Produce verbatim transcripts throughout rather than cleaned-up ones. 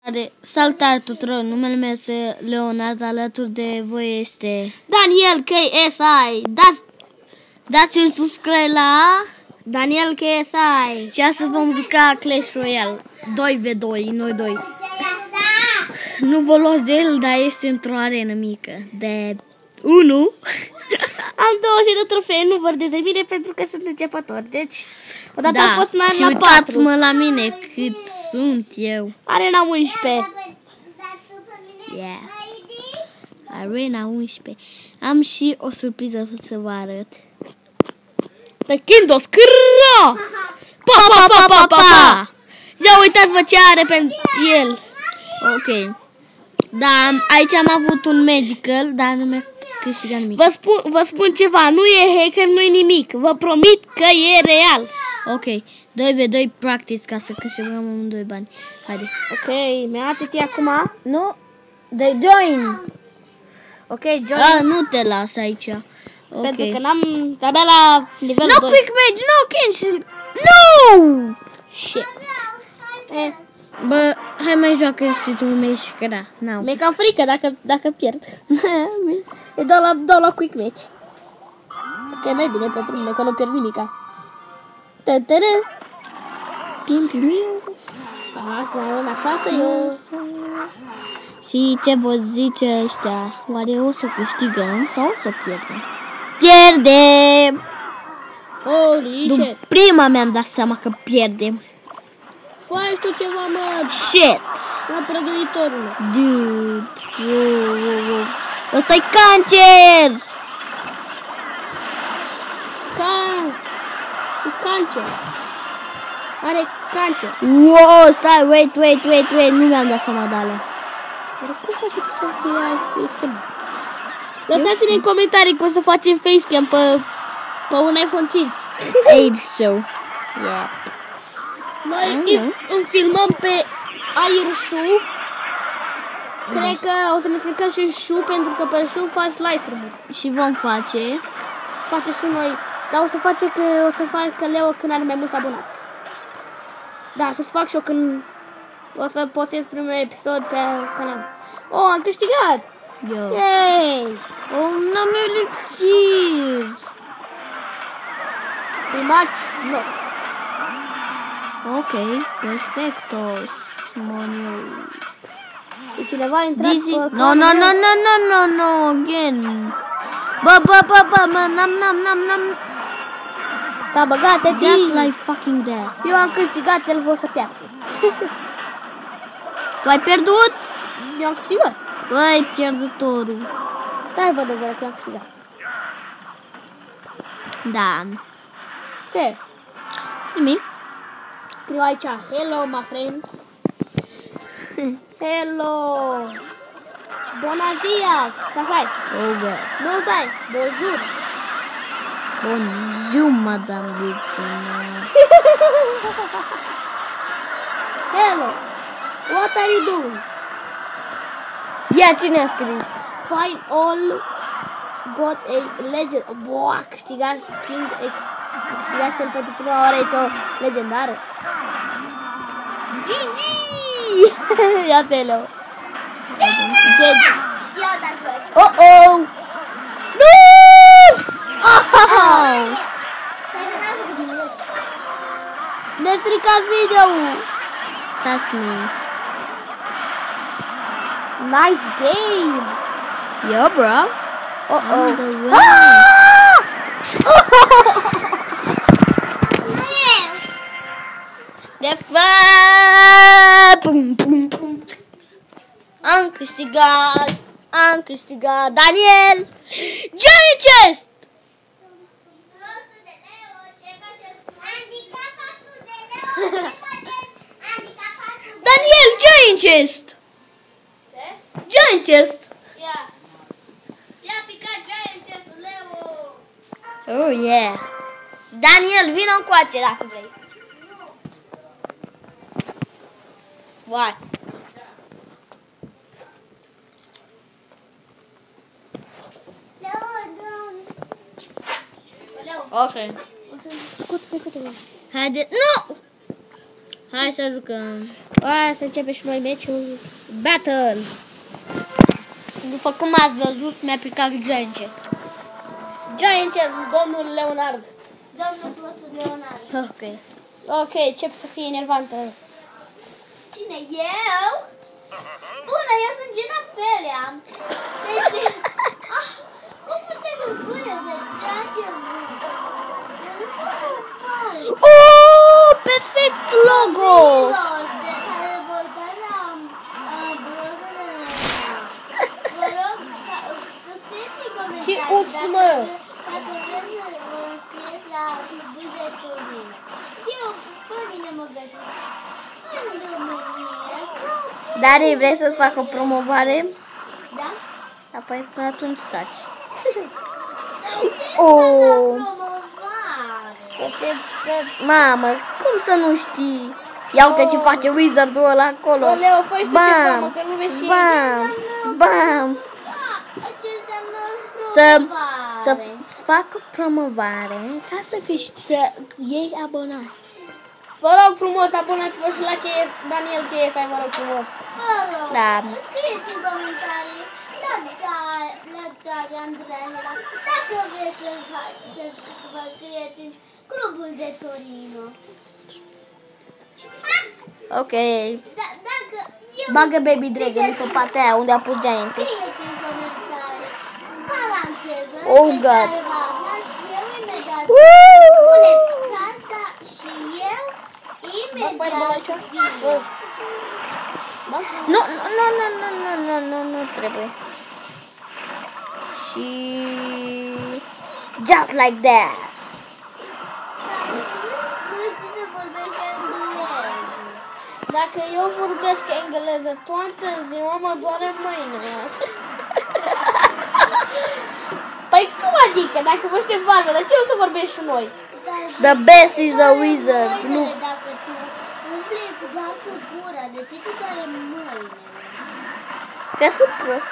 Salutare tuturor, numele meu este Leonard, alături de voi este Daniel K S I. Dați, dați un subscribe la Daniel K S I. Și astăzi vom juca Clash Royale doi v doi, noi doi. Nu vă luați de el, dar este într-o arenă mică de unu. Am douăzeci de trofee, nu vorbiți de mine pentru că sunt începător. Deci, odată da, am fost în arena patru. Și uitați-mă la mine cât sunt eu. Arena unsprezece. Yeah. Arena unsprezece. Am și o surpriză să vă arăt. The Kindos Crrrra! Pa, pa, pa, pa, pa! Ia uitați-vă ce are pentru el. Ok. Da, aici am avut un magical, dar nu mi-a câștigat nimic. Vă spun, vă spun ceva, nu e hacker, nu e nimic. Vă promit că e real. Ok, doi v doi practice ca să câștigăm amândoi bani. Haide. Ok, mi-a atât acum. Nu, de join. Ok, join. Ah, nu te las aici. Okay. Pentru că n-am, abia la nivelul no doi. No quick match, no cancel. No! Shit. Eh. Bă, hai mai joacă și tu un match, că da. Mi-e cam frică dacă, dacă pierd. E doar la, doar la quick match. Că e mai bine pentru mine, că nu pierd nimica. Tătără. Pim, pim, asta e arena șase, eu. Și ce vă zice ăștia? Oare o să câștigăm sau o să pierdem? Pierdem! Holy shit! Prima mi-am dat seama că pierdem. Faci tu ceva, mă! Shit! La prăduitorul. Dude! Wow, wow, wow. Ăsta-i cancer! Can... Cancer! Are cancer! Wow, stai, wait, wait, wait, wait! Nu mi-am dat seama de alea. Dar cum faci tu să fie facecam? Lăsați-ne în comentarii cum să facem facecam pe, pe un iPhone cinci. Age show. Yeah. Noi îmi filmăm pe AirShow. Cred că o să ne scăcăm și Show, pentru că pe Show faci live stream. Și vom face. Face și noi. Dar o să face că o să facă Leo când are mai mulți abonați. Da, să fac și eu când o să postez primul episod pe canal. Oh, am câștigat! Yo. Yay! Oh, n-am elixir! Rematch not. Ok, perfecto, Monio. E cineva a intrat pe... No, no, no, no, no, no, no, again. Bă, bă, bă, bă, mă, n-am, n-am, n-am, n-am. Da, băgate-ți! Just like fucking that. Eu am câștigat, el vor să piardă. Tu ai pierdut? Eu am câștigat. Băi, pierdătorul. Dai, văd adevărat că am câștigat. Da. Ce? Nimic. Scriu aici, hello, my friends. Hello. Buenos dias. Da, sai. Oh, God. Nu, sai. Bonjour. Bonjour, madame Victorina. Hello. What are you doing? Ia, cine a scris? Find all got a legend. Boa, câștigați King. Câștigați cel pentru prima oară, e o legendară. G G! Ia-te, Leo. G G. Oh, oh! Nu! Oh! Ne stricați video-ul! Stați cu minți. Nice game! Yeah, bro. Uh-oh. Ah! De fapt! Pum, pum, pum. Am câștigat! Am câștigat! Daniel! Giant Chest! Daniel, Giant Chest! Giant Chest! Yeah. I-a picat Giant Chest-ul, Leo! Oh, yeah! Daniel, vină încoace dacă vrei. What? Ok. Haide, nu! Hai să jucăm. Hai să începem și noi meciul. Battle. După cum ați văzut, mi-a picat Giant Jet. Giant Jet, domnul Leonard. Domnul profesor Leonard. Ok. Ok, încep să fie enervantă. Cine? Eu? Bună, eu sunt Gina Felia. Deci, ah, cum puteți să spuneți Giant Jet? Oh, perfect logo! De care vă uitați la blogul. Vă rog să scrieți în comentarii. Ce ups, mă! Dacă vreți să vă scrieți la Clubul de Turin. Eu, pe mine mă găsiți în România sau... Dar vrei să-ți fac o promovare? Da? Apoi până atunci taci. Oh! Mamă, cum să nu știi? Ia uite ce face wizardul ăla acolo. Leo, fă-i tu Bam! ceva, că nu vezi și Bam! Bam! Ce înseamnă Să, promovare? să-ți fac o promovare ca să câștigi, să iei abonați. Vă rog frumos, abonați-vă și la K S, Daniel K S, vă rog frumos. Vă rog, Da. scrieți în comentarii la Daria Andreea, dacă vreți să, să, să vă scrieți în Clubul de Torino. Ok. Da, dacă eu... Bagă Baby Dragon după partea aia unde a pus Giant. Scrieți în comentarii, paranteză, Oh, pe God. care v-am aflat și eu imediat. Woo! Spuneți casa și eu imediat vin. Nu, nu, nu, nu, nu, nu, nu, nu trebuie. Și... Just like that. Nu știi să vorbești engleză. Dacă eu vorbesc engleză toată ziua, mă doare mâinile. Păi cum adică? Dacă vorbește valvă, de ce nu să vorbești și noi? The best is a wizard. Nu. Dacă tu umpli doar cu gura, de ce te doare mâinile? Că sunt prost.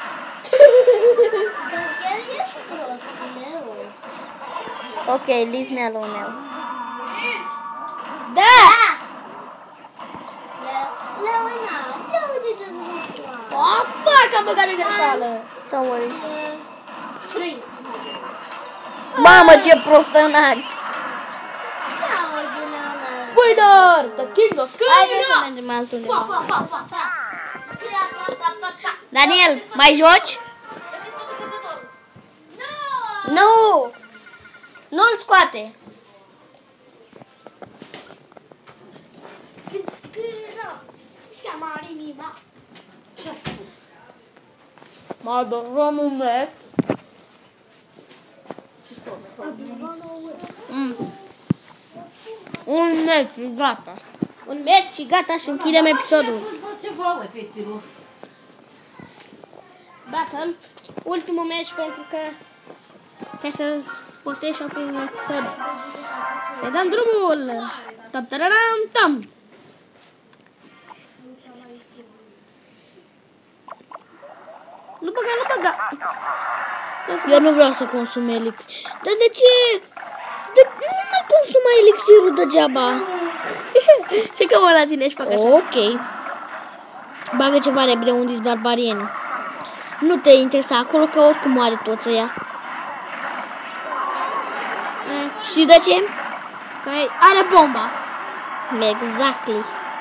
Dar chiar ești prost, Leo. Ok, leave me alone now. Da! Leonard, ia uite ce sunt. Oh, fuck, am băgat de greșeală. Don't worry. Trei. Mamă, ce prostănac. Ia uite, Leonard. Winner! The king of Haide Scandinavia! Să mergem altundeva. Pa, pa, pa, pa, pa. Scria, pa, pa, pa, pa. Daniel, mai joci? Nu! Nu! Nu-l scoate! Scria. Chiama inima. Ce-a spus? Mă adorăm un meci. Mm. Un meci, gata. Un meci și gata și închidem episodul. Ce vă, fetelor? Battle. Ultimul meci pentru că trebuie să postez și primul episod. Să dăm drumul. Tam tararam tam. Nu băga, nu băga. Eu nu vreau să consum elixir. Dar de ce? De... Nu mai consuma elixirul degeaba. Se că mă la tine și fac așa. Ok. Bagă ceva repede unde-s barbarieni. Nu te interesa acolo că oricum moare toți ăia. Știi de ce? Că are bomba. Exactly.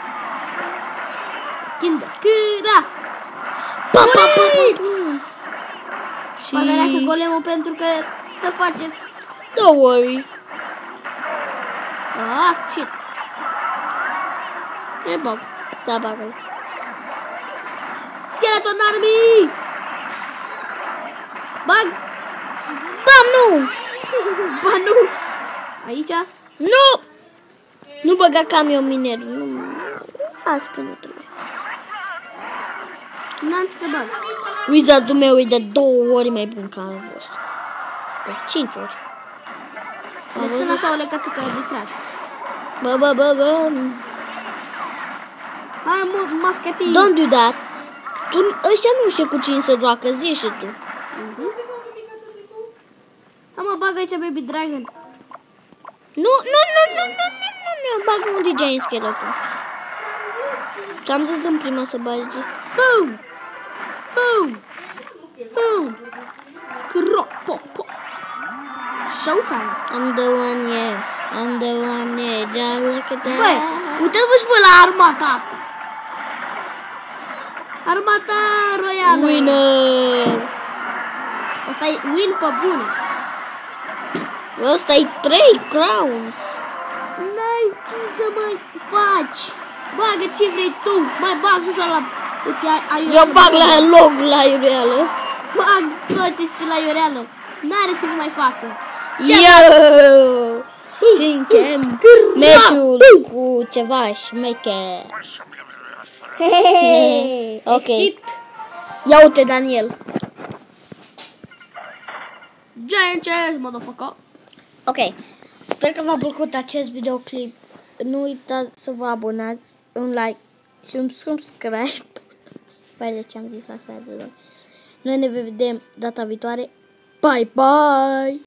Când scâra. Pa, pa, pa, pa. Și... Bagă cu golemul pentru că să faceți. Don't worry. Ah, shit. E bag. Da, bagă-l. Skeleton Army! Bag! Bam, nu! Ba, nu! Aici? Nu! Nu băga camion miner. Nu. Azi că nu trebuie. N-am ce să bag. Wizardul meu e de două ori mai bun ca al vostru. De cinci ori. Am văzut așa o lecățică distrași. Bă, bă, bă, bă. Hai, mă, masketii. Don't do that. Tu, ăștia nu știu cu cine să joacă, zi și tu. Uh-huh. Hai, mă, bagă aici Baby Dragon. Nu, nu, nu, nu, nu, nu, nu, nu, bagă unde e Giant Skeleton. Ți-am zis în prima să bagi. Boom! Boom! Boom! Scrop! Pop! Pop! Showtime! I'm the one, yeah. I'm the one, yeah. Just look at that. Băi, uitați-vă și voi la armata asta. Armata royală. Winner! Asta e win pe bune. Ăsta e trei crowns. N-ai ce să mai faci. Bagă ce vrei tu. Mai bag și așa la... Uite, ai, eu bag la loc la iureală. Bag toate ce la iureală. N-are ce să mai facă. Eu! Și închem meciul cu ceva șmecher. Ok. Ia uite, Daniel. Giant chess, motherfucker. Ok. Sper că v-a plăcut acest videoclip. Nu uitați să vă abonați, un like și un subscribe. Păi de ce am zis asta de doi. Noi ne vedem data viitoare. Bye bye!